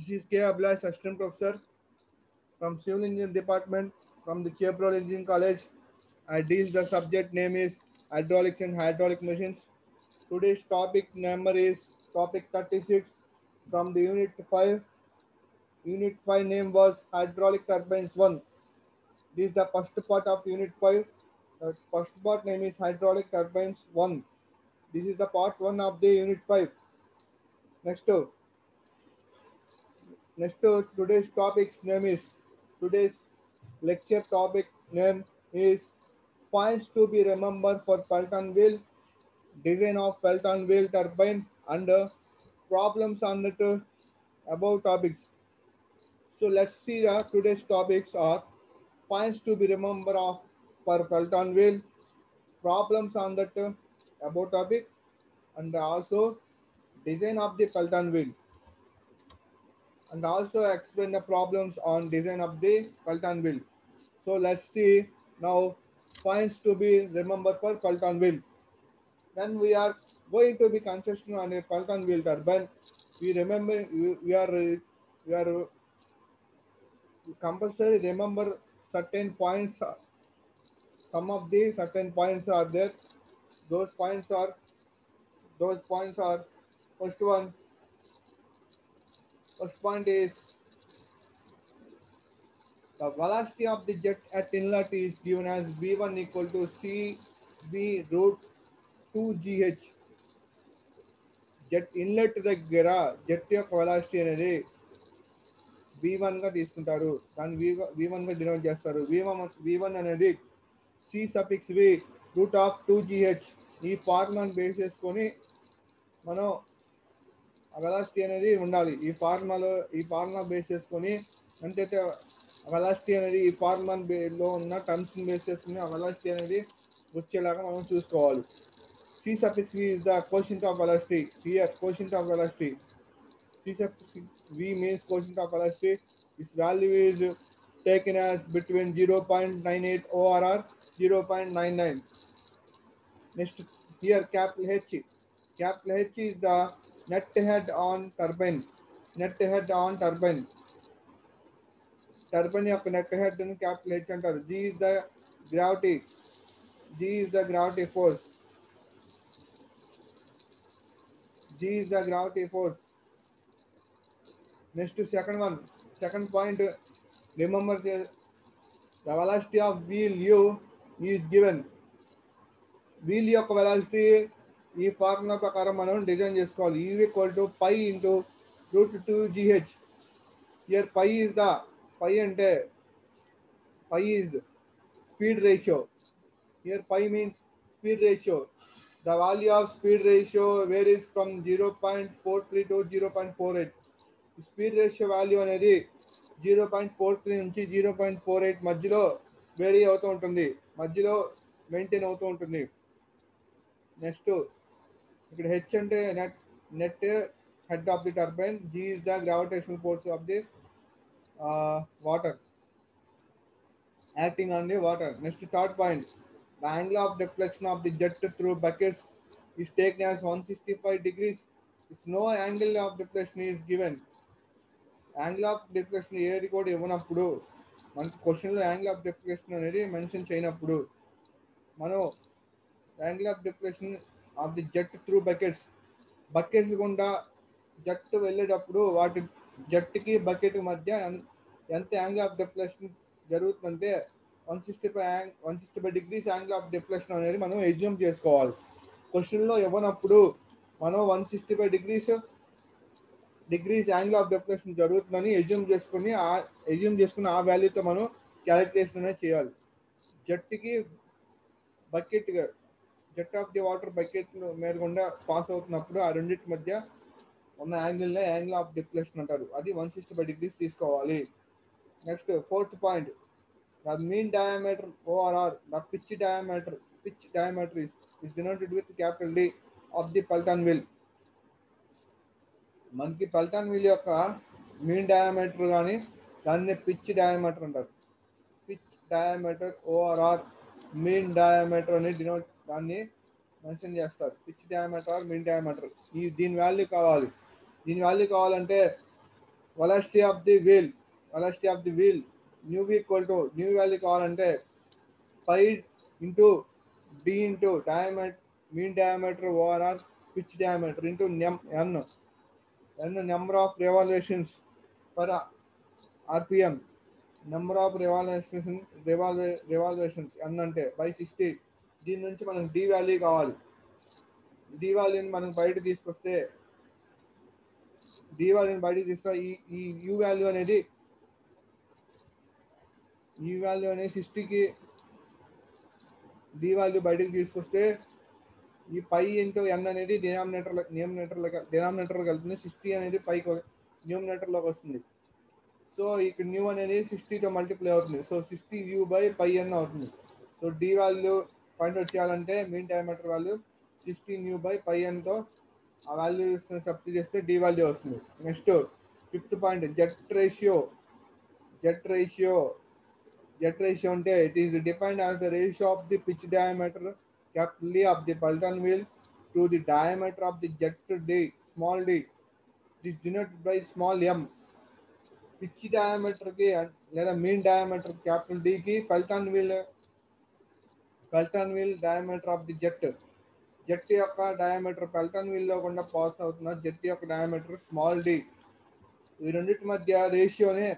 This is K. Ablash, Assistant Professor from Civil Engineering Department from the Chaparral Engineering College. I deal the subject name is hydraulics and hydraulic machines. Today's topic number is topic 36 from the unit 5. Unit 5 name was hydraulic turbines 1. This is the first part of unit 5. The first part name is hydraulic turbines 1. This is the part 1 of the unit 5. Next, today's topic's name is today's lecture topic name is points to be remembered for Pelton wheel, design of Pelton wheel turbine, and problems on the above topics. So let's see the today's topics are points to be remembered of for Pelton wheel, problems on that above topic, and also design of the Pelton wheel, and also explain the problems on design of the Pelton wheel. So let's see now points to be remembered for Pelton wheel. When we are going to be construction on a Pelton wheel turbine, we remember we are compulsory remember certain points. Some of the certain points are there. Those points are those points are first one. First point is the velocity of the jet at inlet is given as V1 equal to CV root 2GH. Jet inlet దగ్గర jet యొక్క velocity అనేది V1 గా తీసుకుంటారు. దాన్ని V1 గా denote చేస్తారు. V1 అనేది C∗V root of 2GH. ఈ ఫార్ములాను బేస్ చేసుకొని మనం వెలాసిటీ అనేది ఉండాలి. ఈ ఫార్ములా బేస్ చేసుకొని ఎంతైతే వెలాసిటీ అనేది ఈ ఫార్ములాలో ఉన్న టర్మ్స్ని బేస్ చేసుకుని ఆ వెలాసిటీ అనేది వచ్చేలాగా మనం చూసుకోవాలి. C∗V is the quotient of velocity. Here, quotient of velocity. C∗V means quotient of velocity. Its value is taken as between 0.98 or 0.99. Next, here capital H. Capital H is the net head on turbine. Net head on turbine. Turbine యొక్క net head ని capital H అంటారు. G is the gravity. G is the gravity force. G is the gravity force. Next, second point, remember the velocity of wheel U is given. Wheel యొక్క velocity ఈ formula ప్రకారం మనం design చేసుకోవాలి. U equal to pi into root 2GH. Here pi అంటే pi is speed ratio. Here pi means speed ratio. The value of speed ratio varies from 0.43 to 0.48. Speed ratio value అనేది 0.43 నుంచి 0.48 మధ్యలో vary అవుతూ ఉంటుంది, మధ్యలో maintain అవుతూ ఉంటుంది. Next ఇక్కడ హెచ్ అంటే net head of the turbine. G is the gravitational force of the water acting on the water. Next, third point, the angle of deflection of the jet through buckets is taken as 165 degrees if no angle of deflection is given. Angle of deflection ఏది కూడా ఇవ్వనప్పుడు, మనకి క్వశ్చన్లో angle of deflection అనేది mention చేయనప్పుడు మనం angle of deflection of the jet through buckets గుండా jet వెళ్ళేటప్పుడు వాటి జట్టుకి బకెట్ మధ్య ఎంత యాంగిల్ ఆఫ్ డిఫ్లెక్షన్ జరుగుతుందంటే 165 degrees యాంగిల్ ఆఫ్ డిఫ్లెక్షన్ అనేది మనం ఎజ్యూమ్ చేసుకోవాలి. క్వశ్చన్లో ఇవ్వనప్పుడు మనం 165 degrees యాంగిల్ ఆఫ్ డిఫ్లెక్షన్ జరుగుతుందని ఎజ్యూమ్ చేసుకుని ఆ వాల్యూతో మనం క్యాలిక్యులేషన్ అనేది చేయాలి. Jet of the water bucket మీద గుండా పాస్ అవుతున్నప్పుడు ఆ రెండింటి మధ్య ఉన్న యాంగిల్నే యాంగిల్ ఆఫ్ డిఫ్లెక్షన్ అంటారు. అది 165 degrees తీసుకోవాలి. Next fourth point, the mean diameter OR, the pitch diameter is denoted with capital D of the Pelton wheel. మనకి పెల్టాన్ వీల్ యొక్క మీన్ డయామీటర్ కానీ దాన్ని పిచ్ డయామీటర్ అంటారు. Pitch diameter OR mean diameter అని దాన్ని mention చేస్తారు. Pitch diameter mean diameter. దీని value కావాలంటే velocity of the wheel, velocity of the wheel, nu equal to new value కావాలంటే pi into d into diameter, mean diameter over r pitch diameter into n number of revolutions per rpm, number of revolutions n అంటే by 60. దీని నుంచి మనకు d value కావాలి. d వాల్యూని మనం బయట తీసుకొస్తే ఈ u వాల్యూ అనేది 60కి d వాల్యూ బయటకు తీసుకొస్తే ఈ పై ఇంటూ n అనేది డినామినేటర్ కలుపుతుంది. 60 అనేది పైకి న్యూమినేటర్లోకి వస్తుంది. సో ఇక్కడ న్యూ అనేది 60తో మల్టిప్లై అవుతుంది. So 60 u by pi n అవుతుంది. So d value point out చేయాలంటే mean diameter value 60 nu by pi nతో ఆ వాల్యూస్ సబ్స్టిట్యూట్ చేస్తే d వాల్యూ వస్తుంది. Next 5th point jet ratio అంటే it is defined as the ratio of the pitch diameter capital D of the Pelton wheel to the diameter of the jet D, small d. It is denoted by small m. Pitch diameter की లేదా mean diameter capital D की Pelton wheel diameter of the jet యొక్క diameter Pelton wheel లో గుండా pass అవుతున్న jet యొక్క diameter small d. ఈ రెండింటి మధ్య రేషియోని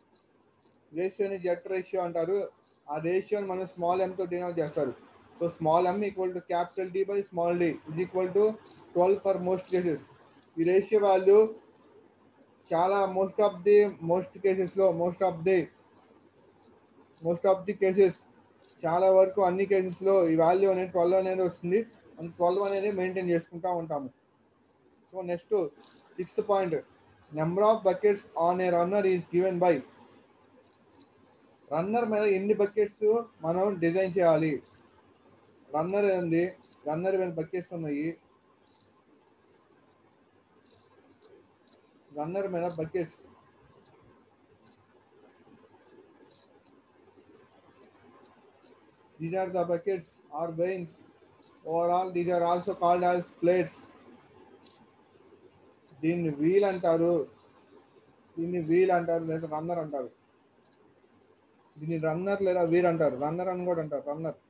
జెట్ రేషియో అంటారు. ఆ రేషియోని మనం స్మాల్ m తో డినోట్ చేస్తారు. So small m equal to capital D by small d is equal to 12 for most cases. ఈ రేషియో వాల్యూ చాలా మోస్ట్ ఆఫ్ ది కేసెస్ చాలా వరకు అన్ని కేసెస్లో ఈ వాల్యూ అనేది 12 అనేది వస్తుంది. 12 అనేది మెయింటైన్ చేసుకుంటూ ఉంటాము. So next 6th point, number of buckets on a runner is given by. Runner మీద ఎన్ని బకెట్స్ మనం డిజైన్ చేయాలి. రన్నర్ మీద బకెట్స్ ఉన్నాయి. రన్నర్ మీద buckets these are the buckets or vanes. Overall these are also called as plates. దీన్ని wheel అంటారు లేదా రన్నర్ అంటారు. దీన్ని రన్నర్ లేదా వీల్ అంటారు. రన్నర్ అని కూడా అంటారు.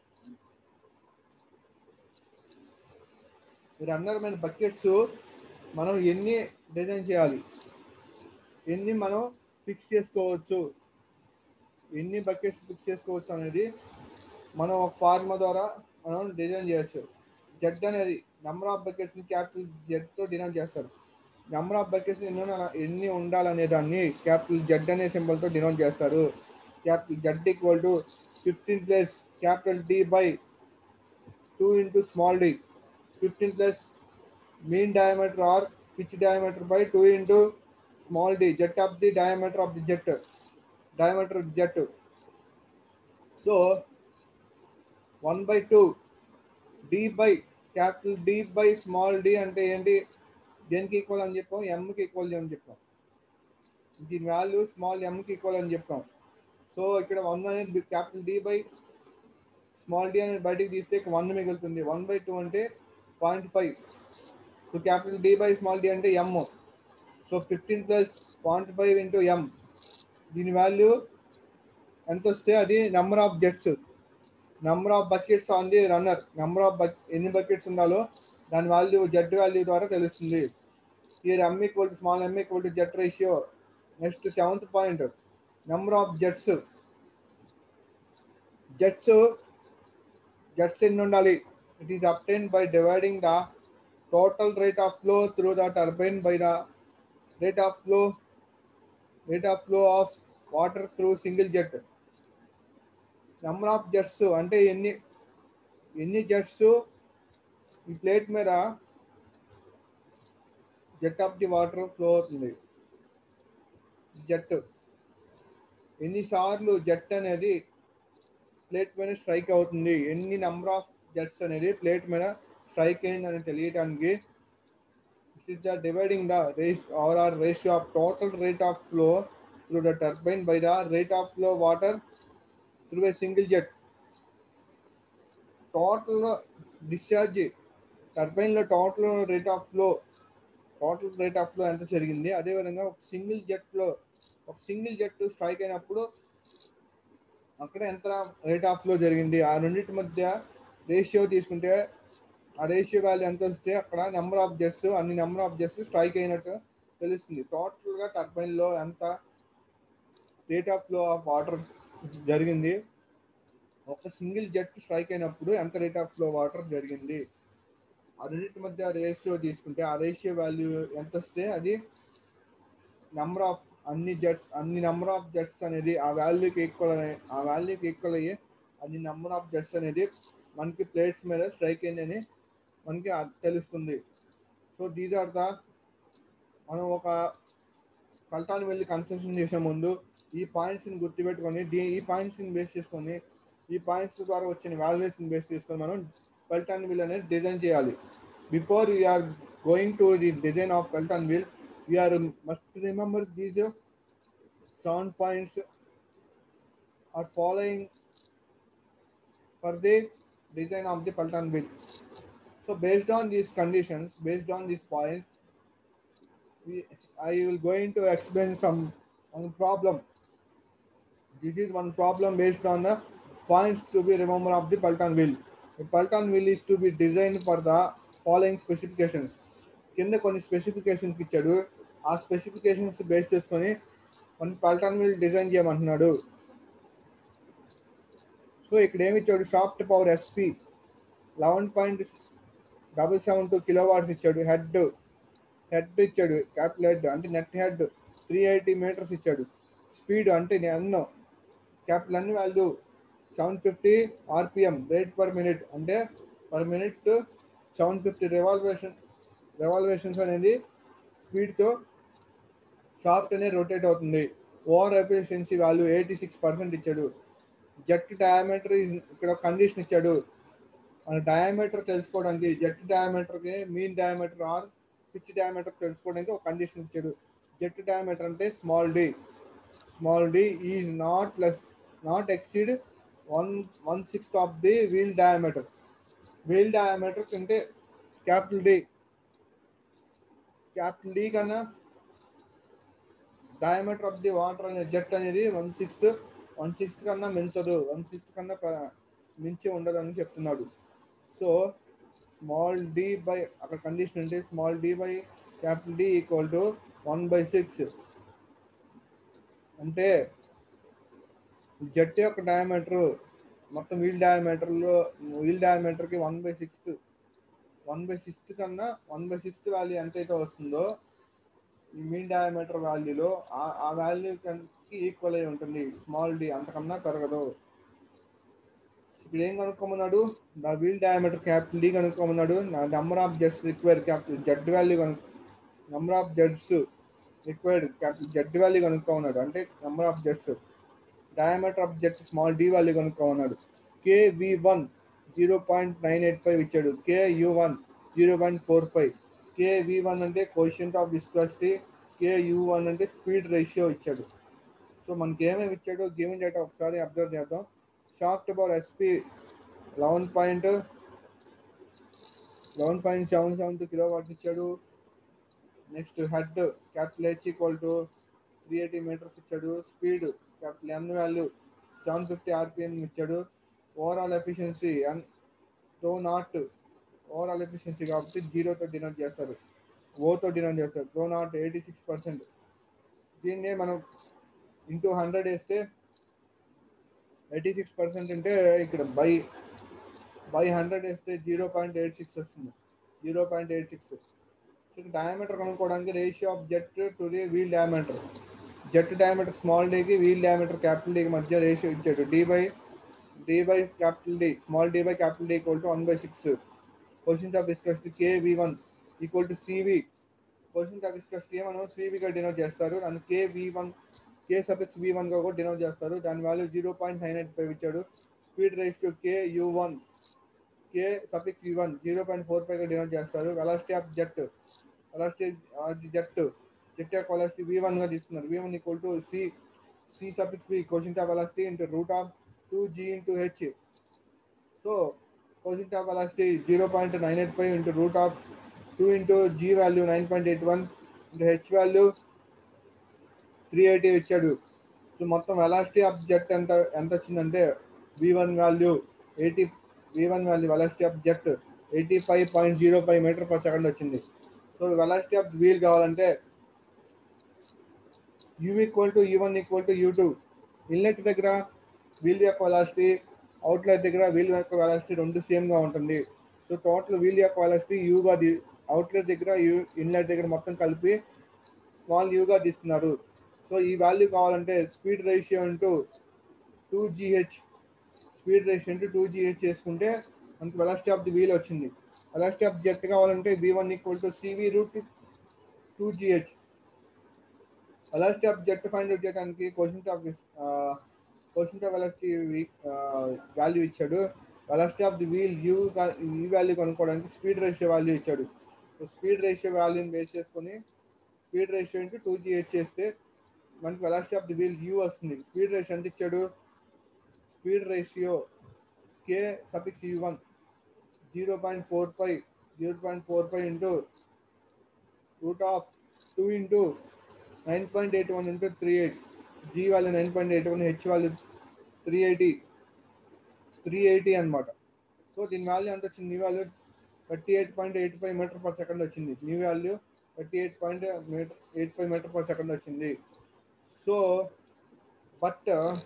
రన్నర్ మీద బకెట్స్ మనం ఎన్ని డిజైన్ చేయాలి, ఎన్ని మనం ఫిక్స్ చేసుకోవచ్చు, ఎన్ని బకెట్స్ ఫిక్స్ చేసుకోవచ్చు అనేది మనం ఒక ఫార్ములా ద్వారా మనం డిజైన్ చేయొచ్చు. జెడ్ అనేది నెంబర్ ఆఫ్ బకెట్స్ని క్యాపిటల్ జెడ్తో డినోట్ చేస్తారు. నెంబర్ ఆఫ్ బకెట్స్ ఎన్ని ఉండాలనే దాన్ని క్యాపిటల్ జెడ్ అనే సింబల్తో డినోట్ చేస్తారు. Capital Z equal to 15 plus capital D by 2 into small d. 15 plus mean diameter or pitch diameter by 2 into small d, jet of the diameter of the jet. So 1/2 d by capital D by small d అంటే ఏంటి, దేనికి equal అని చెప్పాం, m కి equal అని చెప్పాం. దీని value small m కి ఈక్వల్ అని చెప్పాం. సో ఇక్కడ 1 అనేది capital D by small d అనేది బయటికి తీస్తే 1 మిగులుతుంది. 1/2 అంటే 0.5. So capital D by small d అంటే m. So 15 plus 0.5 into m. దీని వాల్యూ ఎంత వస్తే అది number of buckets on the runner. ఎన్ని బకెట్స్ ఉండాలో దాని వాల్యూ జెడ్ వాల్యూ ద్వారా తెలుస్తుంది. Here m equal to small m equal to jet ratio. Next 7th point, number of jets ఎన్ని ఉండాలి. It is obtained by dividing the total rate of flow through the turbine by the rate of flow of water through single jet. Number of jets అంటే ఎన్ని jets ఈ plate మీద jet of the water flow అవుతుంది. ఎన్నిసార్లు jet అనేది plate మీద strike అవుతుంది, ఎన్ని నెంబర్ ఆఫ్ జెట్స్ అనేది ప్లేట్ మీద స్ట్రైక్ అయిందని తెలియడానికి this is the dividing the ratio of total rate of flow through the turbine by the rate of flow water through a single jet. Total discharge turbine లో total rate of flow total rate of flow ఎంత జరిగింది, అదేవిధంగా ఒక single jet strike అయినప్పుడు అక్కడ ఎంత rate of flow జరిగింది, ఆ రెండింటి మధ్య రేషియో తీసుకుంటే ఆ రేషియో వాల్యూ ఎంత వస్తే అక్కడ అన్ని నెంబర్ ఆఫ్ జెట్స్ స్ట్రైక్ అయినట్టు తెలుస్తుంది. టోటల్గా టర్బైన్లో ఎంత rate of flow of water జరిగింది, ఒక సింగిల్ జెట్ స్ట్రైక్ అయినప్పుడు ఎంత రేట్ ఆఫ్ ఫ్లో వాటర్ జరిగింది, ఆ రెండింటి మధ్య రేషియో తీసుకుంటే ఆ రేషియో వాల్యూ ఎంత వస్తే అది నెంబర్ ఆఫ్ అన్ని నెంబర్ ఆఫ్ జెట్స్ అనేది ఆ వాల్యూకి ఈక్వల్ అయ్యి అన్ని నెంబర్ ఆఫ్ జెట్స్ అనేది మనకి ప్లేట్స్ మీద స్ట్రైక్ అయిందని మనకి తెలుస్తుంది. సో దీస్ ఆర్ ద మనం ఒక కల్టాన్ వెళ్ళి కన్స్ట్రక్షన్ చేసే ముందు ఈ పాయింట్స్ని గుర్తుపెట్టుకొని ఈ పాయింట్స్ని బేస్ చేసుకొని ఈ పాయింట్స్ ద్వారా వచ్చిన వాల్యూస్ని బేస్ చేసుకొని మనం కల్టాన్ వీల్ అనేది డిజైన్ చేయాలి. Before we are going to the design of Pelton wheel we are must remember these 7 points are following for the design of the Pelton wheel. So based on these conditions, based on these points, I will going to explain one problem. This is one problem based on the points to be remembered of the Pelton wheel. The Pelton wheel is to be designed for the following specifications. కింద కొన్ని specifications ఇచ్చాడు, ఆ specifications base చేసుకొని మన Pelton wheel design చేయమంటున్నాడు. So ఇక్కడ ఏమి ఇచ్చాడు, షాఫ్ట్ పవర్ ఎస్పీ 11.772 కిలోవాట్స్ ఇచ్చాడు. హెడ్ ఇచ్చాడు, క్యాపిటల్ హెడ్ అంటే నెట్ హెడ్ 380 మీటర్స్ ఇచ్చాడు. స్పీడ్ అంటే capital N value 750 RPM, rate per minute అంటే పర్ మినిట్ 750 రెవాల్వేషన్స్ అనేది స్పీడ్తో షాఫ్ట్ అనేది రొటేట్ అవుతుంది. ఓవర్ ఎఫిషియన్సీ వాల్యూ 86% ఇచ్చాడు. జెట్ డయామీటర్ ఇక్కడ కండిషన్ ఇచ్చాడు. మన డయామీటర్ తెలుసుకోవడానికి జెట్ డయామీటర్కి mean diameter or pitch diameter తెలుసుకోవడానికి ఒక కండిషన్ ఇచ్చాడు. జెట్ డయామీటర్ అంటే small d is not exceed 1/6 of the wheel diameter. Wheel diameter అంటే క్యాపిటల్ డి కన్నా డయామీటర్ ఆఫ్ ది వాటర్ అనే జెట్ అనేది 1/6 కన్నా మించదు, 1/6 కన్నా మించి ఉండదు అని చెప్తున్నాడు. సో స్మాల్ డి బై అక్కడ కండిషన్ అంటే small d by capital D equal to 1/6. అంటే జెట్ యొక్క డయామీటర్ మొత్తం వీల్ డయామీటర్కి 1/6 కన్నా 1/6 వాల్యూ ఎంతైతే వస్తుందో ఈ మీన్ డయామీటర్ వాల్యూలో ఆ వాల్యూకి ఈక్వల్ అయి ఉంటుంది. స్మాల్ డి అంతకన్నా పెరగదు. ఇప్పుడు ఏం కనుక్కోమన్నాడు, నా వీల్ డయామీటర్ క్యాపిటల్ డి కనుక్కోమన్నాడు. నా number of jets required capital Z value number of jets required capital Z value కనుక్కోమన్నాడు. అంటే number of jets, diameter of jet small d value కనుక్కోమన్నాడు. KV1 0.985 ఇచ్చాడు, KU1 0.45. KV1 అంటే కోఎఫిషియంట్ ఆఫ్ విస్కాసిటీ, KU1 అంటే speed ratio ఇచ్చాడు. So మనకి ఏమేమి ఇచ్చాడో గివెన్ డేటా ఒకసారి అబ్జర్వ్ చేద్దాం. షాఫ్ట్ పవర్ ఎస్పీ 11.772 కిలోవాట్స్ ఇచ్చాడు. Next head capital H equal to 380 metres ఇచ్చాడు. Speed capital N value 750 RPM ఇచ్చాడు. ఓవరాల్ ఎఫిషియన్సీ ఓవరాల్ ఎఫిషియన్సీ కాబట్టి జీరోతో డినోట్ చేస్తారు, ఓతో డినోట్ చేస్తారు. 86%. దీన్నే మనం ఇంటూ 100 వేస్తే 86% అంటే ఇక్కడ బై 100 వేస్తే 0.86 వస్తుంది. 0.86. డయామీటర్ కనుక్కోవడానికి ratio of jet to the wheel diameter. Jet diameter small డీకి వీల్ డయామీటర్ క్యాపిటల్ డీకి మధ్య రేషియో ఇచ్చాడు. D by capital D, small d by capital D equal to 1/6. Coefficient of viscosity KV1 equal to CV. Coefficient of viscosity మనం CVగా denote చేస్తారు. దాన్ని KV1 గా కూడా డినోట్ చేస్తారు. దాని వాల్యూ 0.985 ఇచ్చాడు. స్పీడ్ రేషియో KU1 0.45 గా డినోట్ చేస్తారు. వెలాసిటీ ఆఫ్ జెట్ యొక్క వెలాసిటీ V1 గా తీసుకున్నారు. V1 equal to CV coefficient of velocity into root of 2G into H. So coefficient of velocity 0.985 into root of 2 into G value 9.81 into H value 380 ఇచ్చాడు. So మొత్తం velocity of jet ఎంత వచ్చిందంటే V1 value 80, V1 value velocity of jet 85.05 metre per second వచ్చింది. So velocity of wheel కావాలంటే U equal to U1 equal to U2. Inlet దగ్గర wheel యొక్క velocity, outlet దగ్గర wheel యొక్క వెలాసిటీ రెండు సేమ్గా ఉంటుంది. సో టోటల్ వీల్ యొక్క వెలాసిటీ యూగా, అవుట్లెట్ దగ్గర ఇన్లెట్ దగ్గర మొత్తం కలిపి స్మాల్ యూగా తీసుకున్నారు. సో ఈ వాల్యూ కావాలంటే speed ratio into 2GH, speed ratio into 2GH చేసుకుంటే మనకి వెలాసిటీ ఆఫ్ ది వీల్ వచ్చింది. వెలాసిటీ ఆఫ్ జెట్ కావాలంటే V1 equal to CV root 2GH. Velocity of jet find out చేయడానికి క్వశ్చన్ ఆఫ్ వెలాసిటీ వాల్యూ ఇచ్చాడు. Velocity of the wheel ఈ value కనుక్కోవడానికి speed ratio value ఇచ్చాడు. So speed ratio వాల్యూని base చేసుకొని speed ratio into 2GH చేస్తే మనకి velocity of the wheel U వస్తుంది. స్పీడ్ రేషియో ఎంత ఇచ్చాడు? Speed ratio K(U1) 0.45 into root of 2 into 9.81 into 38. G value 9.81, H value 380 అనమాట. సో దీని వాల్యూ ఎంత వచ్చింది? Nu value 38.85 metre per second వచ్చింది. Nu value 38.85 metre per second వచ్చింది. సో బట్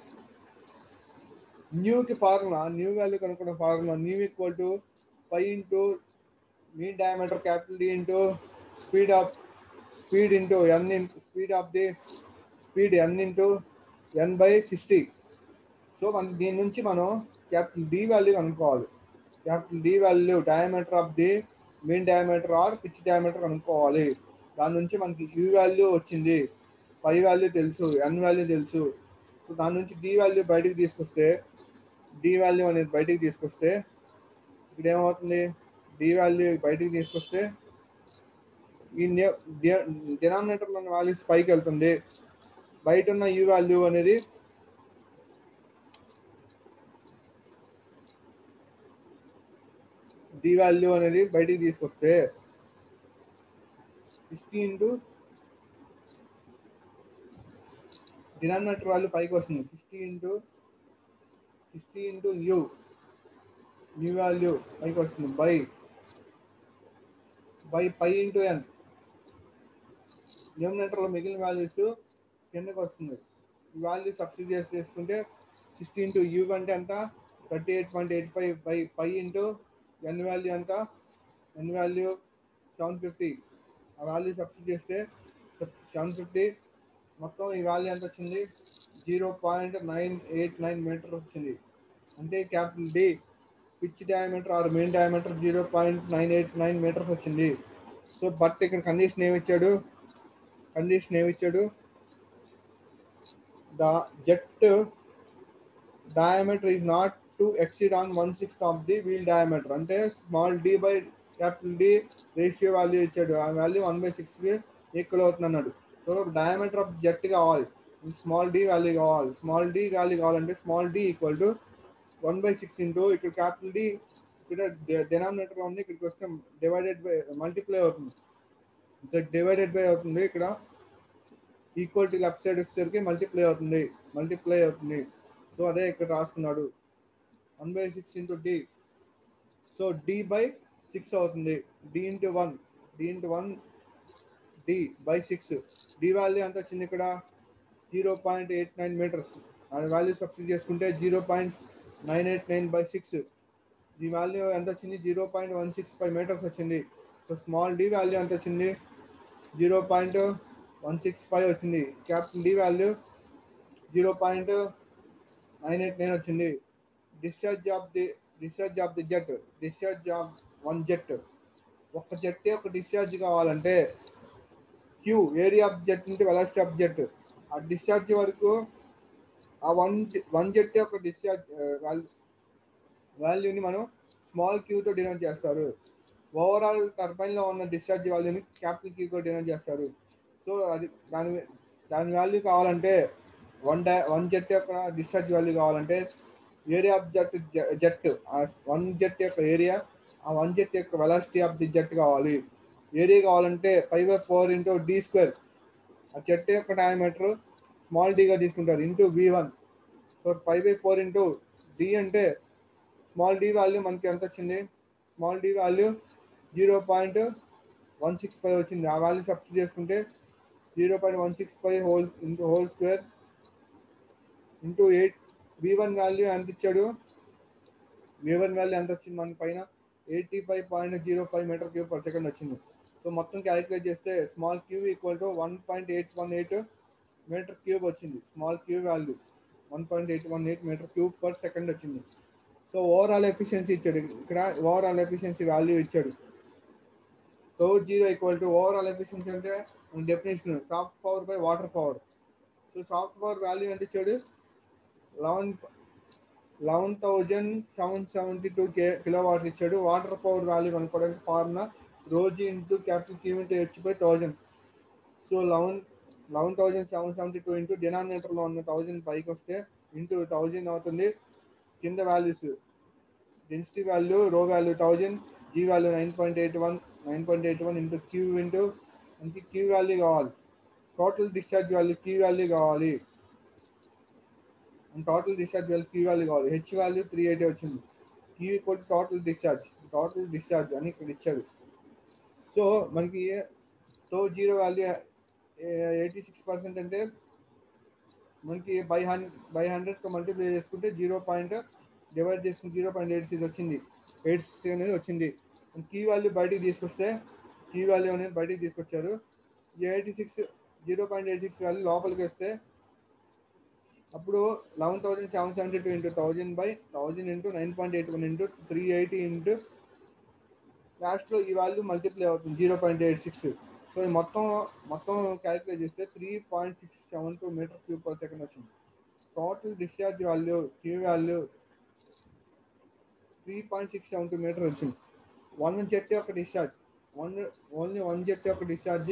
న్యూకి ఫార్ములా, న్యూ వాల్యూ కనుక్కున్న formula nu equal to pi into mean diameter capital D into speed into N speed N into N/60. So దీని నుంచి మనం capital D value కనుక్కోవాలి. Capital D value diameter of the mean diameter or pitch diameter కనుక్కోవాలి. దాని నుంచి మనకి U value వచ్చింది, pi value తెలుసు, N వాల్యూ తెలుసు. సో దాని నుంచి D వాల్యూ బయటకు తీసుకొస్తే, D వాల్యూ అనేది బయటకు తీసుకొస్తే ఇక్కడ ఏమవుతుంది? D వాల్యూ బయటకు తీసుకొస్తే ఈ డినామినేటర్లో ఉన్న వాల్యూస్ పైకి వెళ్తుంది. బయట ఉన్న U వాల్యూ అనేది D వాల్యూ అనేది బయటికి తీసుకొస్తే 60 ఇంటూ డినామినేటర్ వాల్యూ పైకి వస్తుంది. 60 ఇంటూ న్యూ వాల్యూ పైకి వస్తుంది బై పై ఇంటూ N. డినామినేటర్లో మిగిలిన వాల్యూస్ కిందకి వస్తుంది. ఈ వాల్యూ సబ్స్టిట్యూట్ చేసుకుంటే 60 ఇంటూ U అంటే ఎంత? 38.85 by pi into N value ఎంత? N value 750. ఆ వాల్యూ సబ్స్టిట్యూట్ చేస్తే 750 మొత్తం ఈ వాల్యూ ఎంత వచ్చింది? 0.989 మీటర్ వచ్చింది. అంటే capital D pitch diameter or main diameter 0.989 metres వచ్చింది. సో బట్ ఇక్కడ కండిషన్ ఏమిచ్చాడు? The jet diameter is not to exceed on 1/6 of the wheel diameter. అంటే small d by capital D ratio value ఇచ్చాడు. ఆ వాల్యూ 1/6కి ఈక్వల్ అవుతుంది అన్నాడు. సో డయామీటర్ ఆఫ్ జెట్ కావాలి, స్మాల్ d వాల్యూ కావాలి. స్మాల్ d వాల్యూ కావాలంటే small d equal to 1/6 into ఇక్కడ క్యాపిటల్ D ఇక్కడ డినామినేటర్ ఉంది, ఇక్కడికి వస్తే డివైడెడ్ బై మల్టిప్లై అవుతుంది. ఇక్కడ డివైడెడ్ బై అవుతుంది, ఇక్కడ ఈక్వల్ టు లెఫ్ట్ సైడ్ వచ్చేసరికి మల్టిప్లై అవుతుంది. సో అదే ఇక్కడ రాస్తున్నాడు 1/6 ఇంటూ D. సో D/6 అవుతుంది. D into 1 D/6. D value ఎంత వచ్చింది? ఇక్కడ 0.89 మీటర్స్. ఆ వాల్యూ సబ్స్టిట్యూట్ చేసుకుంటే 0.989/6. ఈ వాల్యూ ఎంత వచ్చింది? 0.165 మీటర్స్ వచ్చింది. సో స్మాల్ D వాల్యూ ఎంత వచ్చింది? 0.165 వచ్చింది. క్యాపిటల్ D వాల్యూ 0.989 వచ్చింది. Discharge of the jet, discharge of one jet, ఒక జెట్ యొక్క డిశ్చార్జ్ కావాలంటే Q ఏరియా ఆఫ్ జెట్ అంటే వెలాసిటీ ఆఫ్ జెట్. ఆ డిశ్చార్జ్ వరకు ఆ వన్ జెట్ యొక్క డిశ్చార్జ్ వాల్యూని మనం స్మాల్ Qతో డినోట్ చేస్తారు. ఓవరాల్ టర్బైన్లో ఉన్న డిశ్చార్జ్ వాల్యూని క్యాపిటల్ Qతో డినోట్ చేస్తారు. సో అది దాని వాల్యూ కావాలంటే వన్ జెట్ యొక్క డిశ్చార్జ్ వాల్యూ కావాలంటే ఏరియా ఆఫ్ జెట్, ఆ వన్ జెట్ యొక్క ఏరియా, ఆ వన్ జెట్ యొక్క వెలాసిటీ ఆఫ్ ది జెట్ కావాలి. ఏరియా కావాలంటే 5/4 ఇంటూ డి స్క్వేర్, ఆ చెట్టు యొక్క డయామీటర్ స్మాల్ డీగా తీసుకుంటారు into V1. So 5/4 into d అంటే స్మాల్ డి వాల్యూ మనకి ఎంత వచ్చింది, స్మాల్ డి వాల్యూ 0.165 వచ్చింది. ఆ వాల్యూ సబ్స్టిట్యూట్ చేసుకుంటే 0.165 whole square into 8. V1 value ఎంత ఇచ్చాడు, V1 వాల్యూ ఎంత వచ్చింది మన పైన 85.05 మీటర్ క్యూబ్ పర్ సెకండ్ వచ్చింది. సో మొత్తం క్యాలిక్యులేట్ చేస్తే small q equal to 1.818 metre cube వచ్చింది. Small q value 1.818 metre cube per second వచ్చింది. సో ఓవరాల్ ఎఫిషియన్సీ ఇచ్చాడు, ఇక్కడ ఓవరాల్ ఎఫిషియన్సీ వాల్యూ ఇచ్చాడు. So zero equal to overall efficiency అంటే definition shaft power by water power. So shaft power value ఎంత ఇచ్చాడు, 11,772 kilowatt ఇచ్చాడు. Water power value కనుక్కోవడానికి formula rho g into capital queue into H/1000. So 11,772 into డినామినేటర్లో ఉన్న 1000 పైకి వస్తే ఇంటూ 1000 అవుతుంది. కింద values density value rho value 1000, g value 9.81 into Q into అంటే క్యూ వాల్యూ కావాలి, total discharge value Q value కావాలి, total discharge value Q value కావాలి. హెచ్ వాల్యూ 380 వచ్చింది. క్యూ ఈక్వల్ టోటల్ డిశ్చార్జ్ అని ఇక్కడ ఇచ్చాడు. సో మనకి తో జీరో వాల్యూ 86% అంటే మనకి బై 100తో మల్టిప్లై చేసుకుంటే 0.86 వచ్చింది, 86 అనేది వచ్చింది. కీ వాల్యూ బయటికి తీసుకొస్తే కీ వాల్యూ అనేది బయటికి తీసుకొచ్చారు. 0.86 వాల్యూ లోపలికి వస్తే అప్పుడు 11,772 into 1000 by 1000 into 9.81 into 380 into లాస్ట్లో ఈ వాల్యూ మల్టిప్లై అవుతుంది 0.86. సో మొత్తం క్యాలిక్యులేట్ చేస్తే 3.672 మీటర్ క్యూబ్ పర్ సెకండ్ వచ్చింది. Total discharge value Q value 3.672 metre వచ్చింది. వన్ జెట్ యొక్క డిశ్చార్జ్ ఓన్లీ వన్ జెట్ యొక్క discharge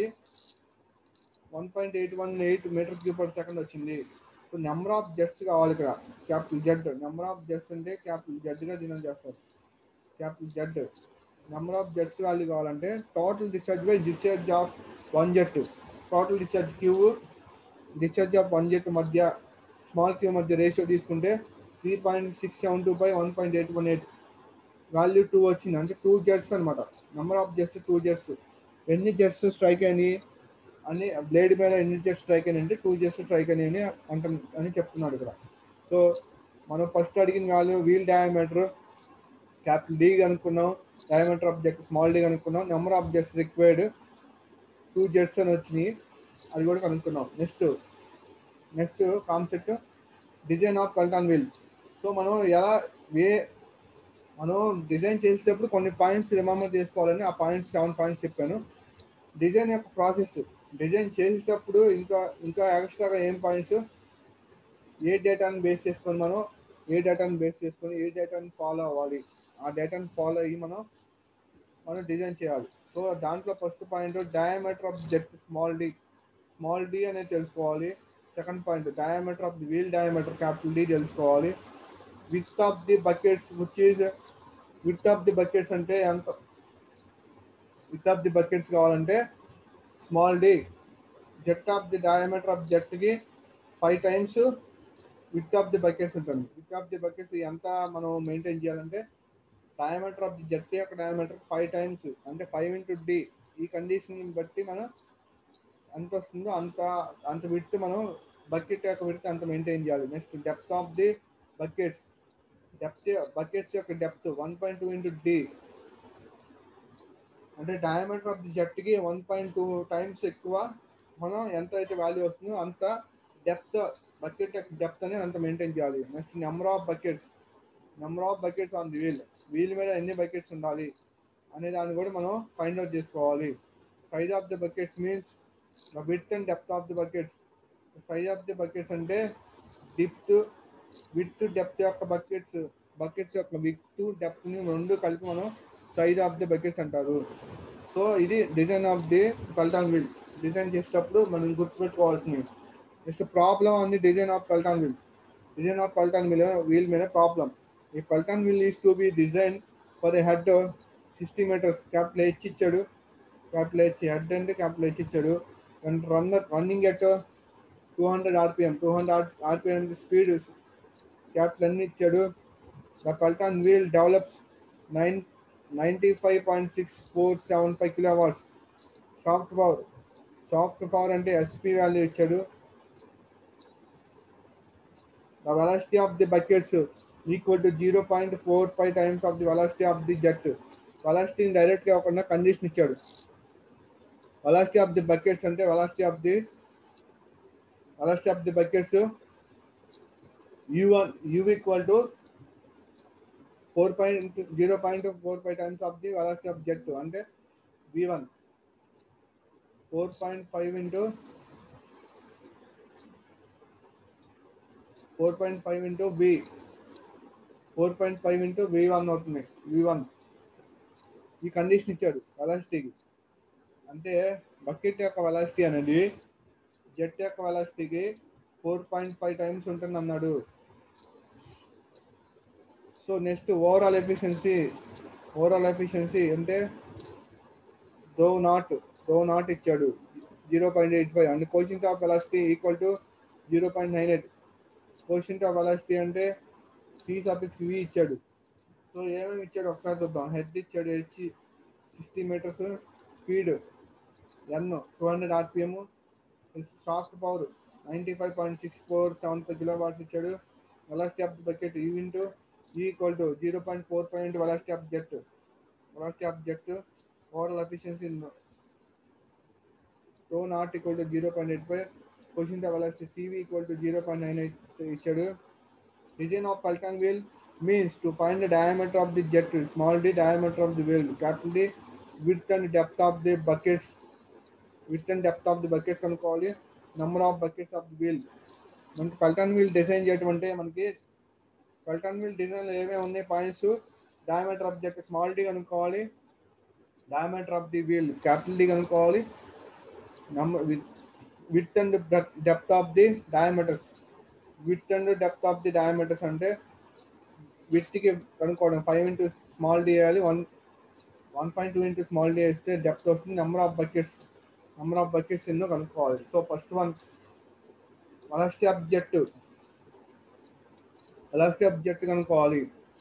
1.818 metre cube per second వచ్చింది. సో నెంబర్ ఆఫ్ జెట్స్ కావాలి ఇక్కడ, capital Z. Number of jets అంటే capital జెడ్గా denote చేస్తారు, capital Z. Number of jets value కావాలంటే total discharge by discharge of one jet. Total discharge Q discharge of one jet మధ్య small q మధ్య ratio తీసుకుంటే 3.672 by 1.818 value 2 వచ్చింది. అంటే 2 jets అనమాట. Number of jets 2 jets. ఎన్ని jets strike అయినాయి అని బ్లేడ్ మీద ఎన్ని జెట్స్ స్ట్రైక్ అయినాయి అంటే 2 జెట్స్ స్ట్రైక్ అయినాయి అని చెప్తున్నాడు ఇక్కడ. సో మనం ఫస్ట్ అడిగిన value wheel diameter capital D కనుక్కున్నాం, diameter of jet small d కనుక్కున్నాం, number of jets required 2 jets అని వచ్చినాయి, అది కూడా కనుక్కున్నాం. Next concept design of Pelton wheel. So మనం మనం డిజైన్ చేసేటప్పుడు కొన్ని పాయింట్స్ రిమెంబర్ చేసుకోవాలని ఆ పాయింట్స్ 7 పాయింట్స్ చెప్పాను. డిజైన్ యొక్క ప్రాసెస్, డిజైన్ చేసేటప్పుడు ఇంకా ఎక్స్ట్రాగా ఏం పాయింట్స్, ఏ డేటాను బేస్ చేసుకొని ఏ డేటాను ఫాలో అవ్వాలి, ఆ డేటాను ఫాలో అయ్యి మనం డిజైన్ చేయాలి. సో దాంట్లో first point diameter of jet small d అనేది తెలుసుకోవాలి. Second point diameter of the wheel diameter capital D తెలుసుకోవాలి. Width of the buckets width of the buckets అంటే ఎంత, విడ్త్ ఆఫ్ ది బకెట్స్ కావాలంటే small d. Jet of the diameter of జెట్కి 5 times width of the buckets ఉంటుంది. Width of the buckets ఎంత మనం maintain చేయాలంటే diameter of the jet యొక్క diameter 5 times అంటే 5 into d. ఈ కండిషన్ బట్టి మనం ఎంత వస్తుందో అంత విడ్త్ మనం బకెట్ యొక్క విడ్త్ అంత మెయింటైన్ చేయాలి. Next depth of the buckets యొక్క డెప్త్ 1.2 into d అంటే డయామీటర్ ఆఫ్ ది జెట్కి 1.2 times ఎక్కువ మనం ఎంత అయితే వాల్యూ వస్తుందో అంత బకెట్ యొక్క డెప్త్ అనేది అంత మెయింటైన్ చేయాలి. Next number of buckets on the wheel మీద ఎన్ని బకెట్స్ ఉండాలి అనే దాన్ని కూడా మనం ఫైండ్ అవుట్ చేసుకోవాలి. Size of the buckets means the width and depth of the buckets. Size of the buckets అంటే విడ్త్ డెప్త్ యొక్క బకెట్స్ యొక్క విడ్త్ డెప్త్ని రెండు కలిపి మనం సైజ్ ఆఫ్ ది బకెట్స్ అంటారు. సో ఇది design of the Pelton wheel. Design చేసేటప్పుడు మనం గుర్తుపెట్టుకోవాల్సింది. Next problem on the design of Pelton wheel మీద ప్రాబ్లం. ఈ Pelton wheel is to be design for a head 60 meters. Capital H ఇచ్చాడు, capital H head and capital H ఇచ్చాడు. And running at 200 rpm 200 rpm speed capital N ఇచ్చాడు. The Pelton wheel develops 95.6475 kilowatts soft power అంటే SP value ఇచ్చాడు. The velocity of the buckets equal to 0.45 times of the velocity of the jet. Velocity direct గా ఒక condition ఇచ్చాడు. Velocity of the buckets అంటే velocity of the buckets u equal to 0.45 times of the velocity of jet అంటే v1 4.5 into 4.5 into v 4.5 into v1 అవుతుంది. v1 ఈ condition ఇచ్చాడు వెలాసిటీకి. అంటే bucket యొక్క వెలాసిటీ అనేది జెట్ యొక్క వెలాసిటీకి 4.5 టైమ్స్ ఉంటుంది అన్నాడు. సో నెక్స్ట్ ఓవరాల్ ఎఫిషియన్సీ అంటే దో నాట్ ఇచ్చాడు 0.85 అంటే coefficient of velocity equal to 0.98. Coefficient of velocity అంటే C(V) ఇచ్చాడు. సో ఏమేమి ఇచ్చాడు ఒకసారి చూద్దాం. హెడ్ ఇచ్చాడు H 60 meters, speed N 200 rpm, soft power 95.6475 kilowatts ఇచ్చాడు. Velocity of the bucket U into E equal to 0.45 into velocity of jet. Overall efficiency rho naught equal to 0.85. Coefficient of velocity CV equal to 0.98 ఇచ్చాడు. Design of Pelton wheel means to find the diameter of the jet, small d diameter of the wheel, capital D width and depth of the buckets కనుక్కోవాలి. number of buckets of the wheel. మనకి Pelton wheel design చేయటం అంటే మనకి Pelton wheel design లో ఏమేమి ఉన్నాయి points, diameter of jet small D కనుక్కోవాలి, diameter of the wheel capital D కనుక్కోవాలి, width and depth of the diameters. width and depth of the diameters అంటే width కి కనుక్కోవడం 5 into small d వేయాలి, 1.2 into small d వేస్తే depth వస్తుంది. Number of buckets ఎన్నో కనుక్కోవాలి. So first one velocity of jet కనుక్కోవాలి.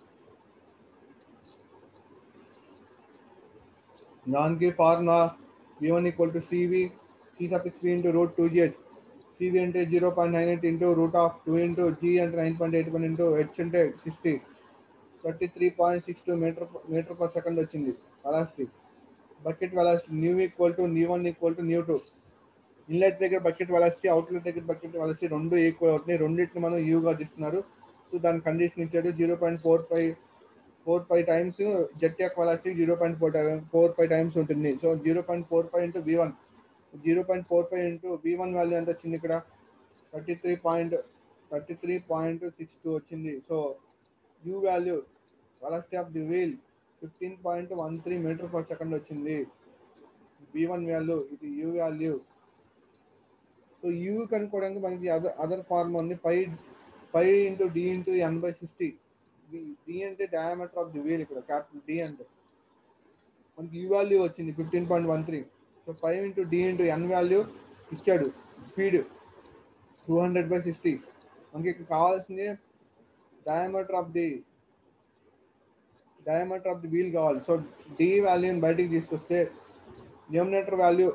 దానికి formula v1 equal to CV into root 2gh. CV అంటే 0.98 into root of 2 into G అంటే 9.81 into H అంటే 60, 33.62 meter per second వచ్చింది velocity. Bucket velocity nu equal to న్యూ1 equal to న్యూ2. Inlet దగ్గర bucket velocity, outlet దగ్గర bucket velocity రెండు equal అవుతున్నాయి. రెండింటిని మనం యూగా తీస్తున్నారు. సో దాని కండిషన్ ఇచ్చాడు 0.45 టైమ్స్ జెట్ యొక్క వెలాసిటీ 0.45 టైమ్స్ ఉంటుంది. So 0.45 into v1, 0.45 into v1 value ఎంత వచ్చింది ఇక్కడ 33.62 వచ్చింది. So u value velocity of the wheel 15.13 meter per second వచ్చింది. v1 వాల్యూ, ఇది u వాల్యూ. సో u కనుక్కోవడానికి మనకి అదర్ ఫార్మ్ ఉంది, pi into d into n/60. d అంటే డయామీటర్ ఆఫ్ ది వీల్, ఇక్కడ క్యాపిటల్ D అంటే మనకి u వాల్యూ వచ్చింది 15.13. So 5 into d into n value ఇచ్చాడు. స్పీడ్ 200/60. మనకి ఇక్కడ కావాల్సింది డయామీటర్ ఆఫ్ ది వీల్ కావాలి. సో d వాల్యూని బయటికి తీసుకొస్తే న్యూమినేటర్ వాల్యూ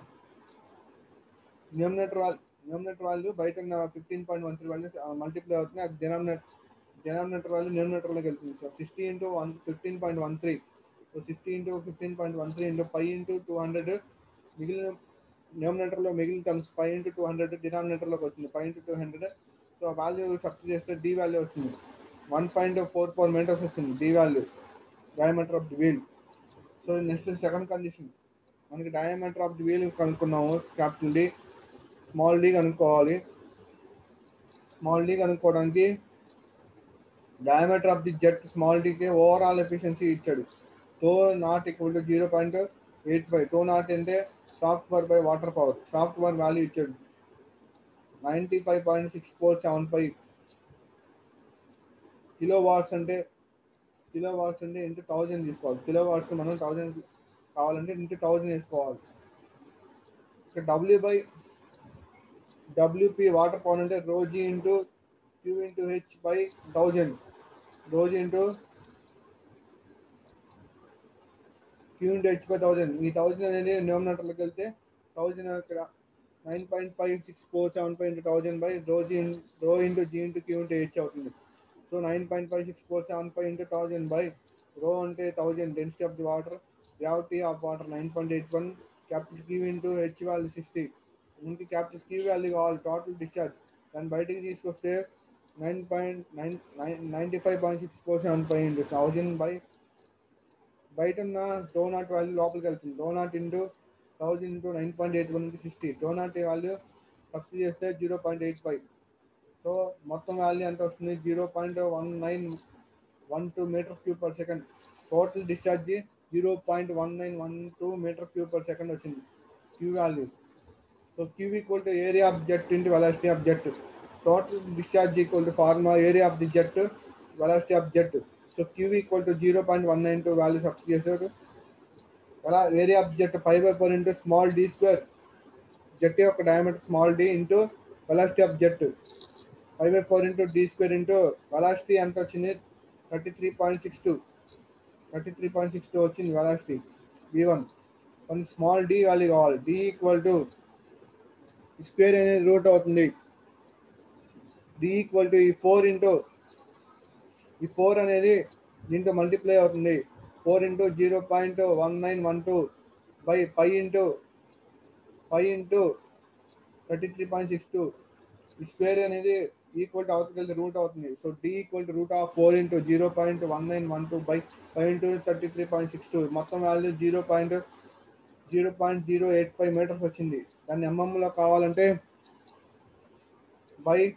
బయట 15.13 వాల్యూ మల్టిప్లై అవుతుంది. అది డినామినేటర్ వాల్యూ న్యూమినేటర్లోకి వెళ్తుంది. So 60 into 15.13. So 60 into 15.13 into 5 into 200 మిగిలిన న్యూమినేటర్లో మిగిలిన టర్మ్స్ 5 into 200 డినామినేటర్లోకి వస్తుంది. 5 into 200. సో వాల్యూ సబ్స్టిట్యూట్ చేస్తే d వాల్యూ వస్తుంది 1.44 meters వచ్చింది. d value diameter of the wheel. So next second condition మనకి డయామీటర్ ఆఫ్ ది వీల్ కనుక్కున్నాము, క్యాపిటల్ D. స్మాల్ d కనుక్కోవాలి. Small d కనుక్కోవడానికి diameter of the jet small dకి overall efficiency ఇచ్చాడు. తో నాట్ ఈక్వల్ టు 0.85. తో naught అంటే soft power by water power. Soft power value ఇచ్చాడు 95.6475 కిలో వాట్స్ అంటే ఇంటూ 1000 తీసుకోవాలి. కిలో వాట్స్ మనం 1000 కావాలంటే ఇంటూ 1000 వేసుకోవాలి. ఇక్కడ WP వాటర్ పవర్ అంటే ρg into Q into H by 1000, ρg into Q into H by 1000. ఈ 1000 అనేది న్యూమరేటర్లోకి వెళ్తే 1000 ఇక్కడ 9.5647 by rho into G into Q into H అవుతుంది. సో 9.5647 ఇంటూ 1000 బై రో అంటే 1000 density of the water, gravity of water 9.81, capital Q into H value 60. మనకి capital Q value కావాలి total discharge. దాన్ని బయటికి తీసుకొస్తే 95.647 ఇంటూ 1000 బై బయట ఉన్న do naught value లోపలికి వెళ్తుంది. డో నాట్ ఇంటూ 1000 ఇంటూ 9.81 ఇంటూ 60. డో నాట్ వాల్యూ ఫస్ట్ చేస్తే 0.85. సో మొత్తం వాల్యూ ఎంత వస్తుంది? 0.1912 meter cube per second. Total discharge 0.1912 meter cube per second వచ్చింది Q value. So Q equal to area of jet into velocity of jet. Total discharge equal to formula area of the jet velocity of jet. So Q equal to 0.192 value substitute చేశారు. అలా area of jet 5/4 into small d square. Jet యొక్క diameter small d into velocity of jet 5/4 into d square into velocity ఎంత వచ్చింది? 33.62 వచ్చింది velocity v1. మనకి small d value కావాలి. d equal to square అనేది root అవుతుంది. d ఈక్వల్ టు ఈ 4 అనేది దీంతో మల్టిప్లై అవుతుంది. 4 ఇంటూ 0.1912 బై 5 ఇంటూ 33.62. ఈ స్క్వేర్ అనేది ఈక్వల్ టు అవతల రూట్ అవుతుంది. So d equal to root of 4 into 0.1912 by 5 into 33.62. మొత్తం వాల్యూ 0.085 మీటర్స్ వచ్చింది. దాన్ని ఎంఎంలో కావాలంటే బై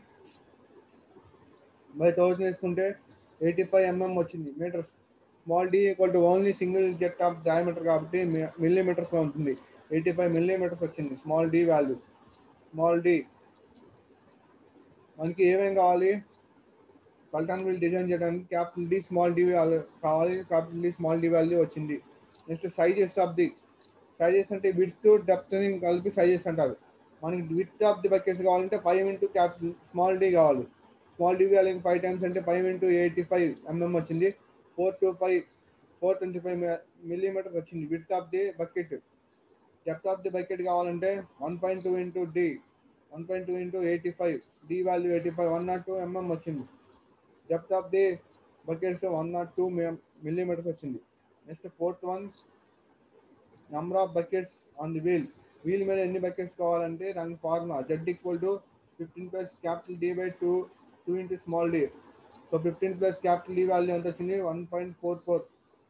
1000 వేసుకుంటే 85 mm వచ్చింది meters. Small d equal to only single jet of diameter కాబట్టి మిల్లీమీటర్స్లో ఉంటుంది. 85 మిల్లీమీటర్స్ వచ్చింది small d value. Small d మనకి ఏమేం కావాలి? పల్టాన్ వీల్ డిజైన్ చేయడానికి క్యాపిటల్ D స్మాల్ d కావాలి. Capital D small d value వచ్చింది. నెక్స్ట్ సైజెస్ అంటే విడ్త్ డెప్త్ కలిపి సైజెస్ అంటారు. మనకి విడ్త్ ఆఫ్ ది బకెట్స్ కావాలంటే 5 ఇంటూ క్యాపిటల్ స్మాల్ d కావాలి. స్మాల్ d వాల్యూ 5 టైమ్స్ అంటే 5 ఇంటూ 85 mm వచ్చింది. 425 మిల్లీమీటర్స్ వచ్చింది width of the bucket. Depth of the bucket కావాలంటే 1.2 into d 1.2 into 85, d value 85 102 mm వచ్చింది. Depth of the buckets 102 millimeters వచ్చింది. Next fourth one, number of buckets on the wheel మీద ఎన్ని buckets కావాలంటే దాని formula z equal to 15 plus capital D by 2 into small d. So 15 plus capital D value ఎంత వచ్చింది? 1.44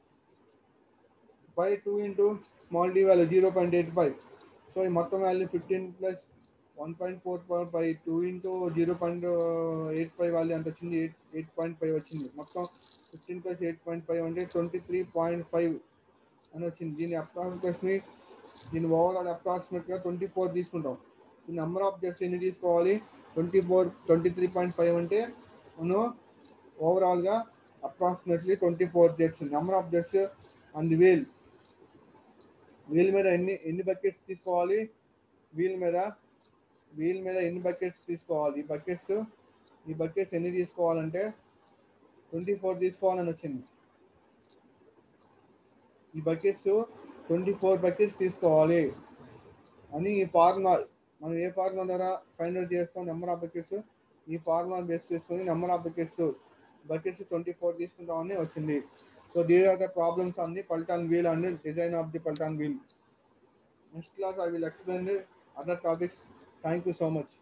by 2 into small d value 0.85. So ఈ మొత్తం value 15 plus 1.44 by 2 into 0.85 value ఎంత వచ్చింది? 8.5 వచ్చింది. మొత్తం 15 ప్లస్ 8.5 అంటే 23.5 అని వచ్చింది. దీని ఓవరాల్ అప్రాక్సిమేట్గా 24 తీసుకుంటాం. ఈ నెంబర్ ఆఫ్ జెట్స్ ఎన్ని తీసుకోవాలి? 23.5 అంటే మనం ఓవరాల్గా approximately 24 jets. Number of jets on the wheel మీద ఎన్ని బకెట్స్ తీసుకోవాలి? వీల్ మీద ఎన్ని బకెట్స్ తీసుకోవాలి? ఈ బకెట్స్ ఎన్ని తీసుకోవాలంటే 24 తీసుకోవాలని వచ్చింది. ఈ బకెట్స్ 24 బకెట్స్ తీసుకోవాలి అని ఈ ఫార్ములా. మనం ఏ ఫార్ములా ద్వారా ఫైండ్ అవుట్ చేస్తాం నెంబర్ ఆఫ్ బకెట్స్? ఈ ఫార్ములా బేస్ చేసుకొని నెంబర్ ఆఫ్ బకెట్స్ 24 తీసుకుంటామని వచ్చింది. So these are the problems on the Pelton wheel and design of the Pelton wheel. Next class I will explain the other topics. Thank you so much.